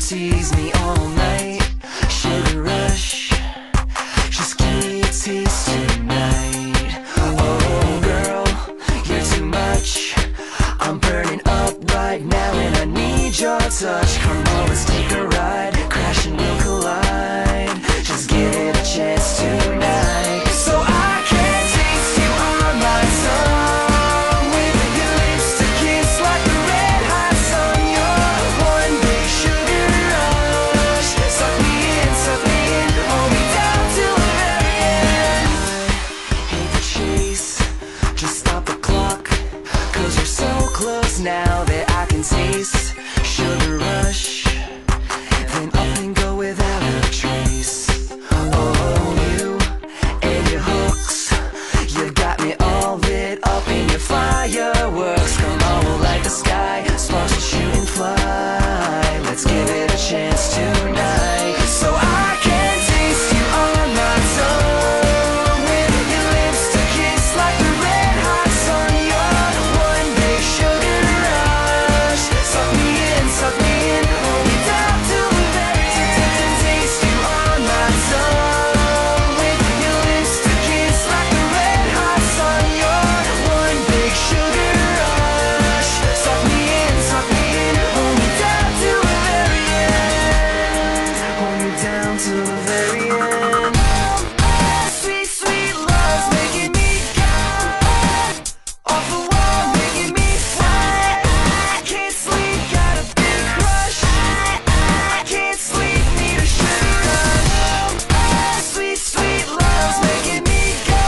tease me all night. Sugar rush, just give me a taste tonight. Oh girl, you're too much. I'm burning up right now and I need your touch. Come on, let's take a ride, crash and we'll collide. Just give it a chance tonight. So I can taste you on my tongue, with your lips to kiss like the red hot sun. You're one big sugar rush. Suck me in, hold me down till the very end. I hate the chase, just stop the clock, 'cause you're so close now that I can taste sugar rush. Then up and go without a trace. Oh, you and your hooks, you got me all lit up in your fireworks. Come on, we'll light the sky, sparks will shoot and fly. Let's give it a chance tonight. So I can taste you on my tongue, with your lips to kiss like the red hot sun. You're one big sugar rush. Suck me in, hold me down till the very end. Taste you on my tongue, with your lips to kiss like the red hot sun. You're one big sugar rush. Suck me in, hold me down till the very end. Hold me down till the very end. Sweet, sweet love's making me go off the wall, making me fly. I can't sleep, got a big crush. I can't sleep, need a sugar rush. Sweet, sweet love's making me go.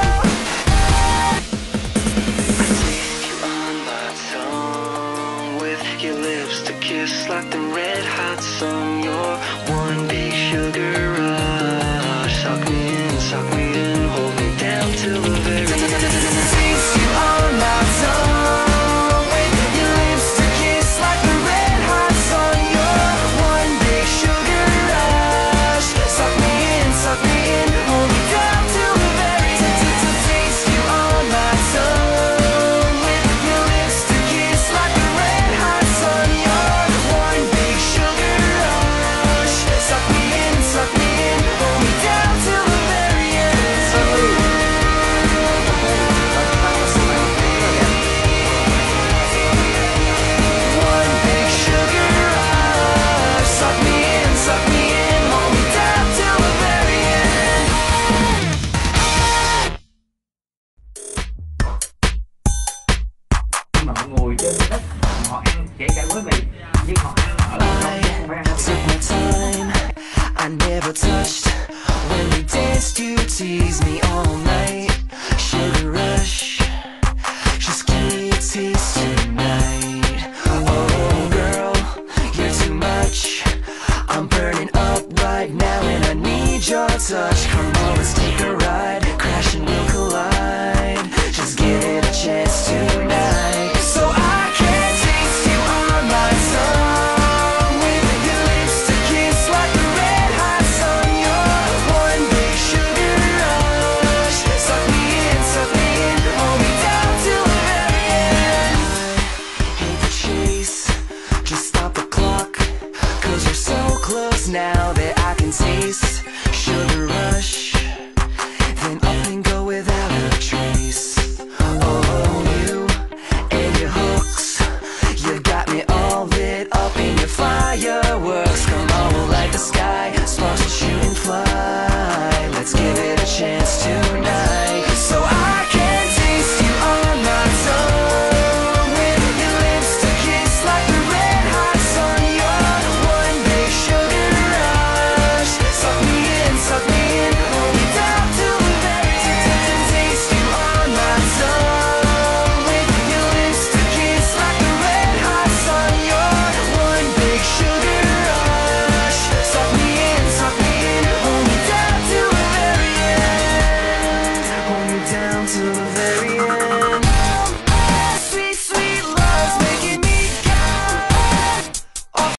I taste you on my tongue, with your lips to kiss like the red hot sun. You're one big sugar rush. Suck me in, hold me down till the very end. Taste you on my tongue, with your lips to kiss like the red hot sun. You're one big sugar rush. Suck me in, hold me down till the very end. Taste you on my tongue, with your lips to kiss like the red hot sun. You're one big sugar rush. Suck me in, hold me down till the very end. One big sugar rush. Suck me in, hold me down till the very end. Nhưng mà họ ngồi trên đất, họ ăn kể cả gói mì, nhưng họ ăn ở I took my time, I never touched. When we danced, you teased me all night. Sugar rush, just give me a taste tonight. Oh girl, you're too much. I'm burning up right now and I need your touch. Come on, let's take a ride.